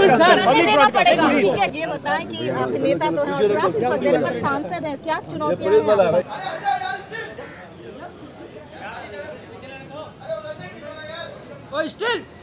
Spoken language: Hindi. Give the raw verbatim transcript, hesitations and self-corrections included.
देना पड़ेगा। ठीक है, ये बताएं कि आप नेता तो हैं और आप इस वक्त पर सांसद हैं, क्या चुनौतियां हैं? स्टिल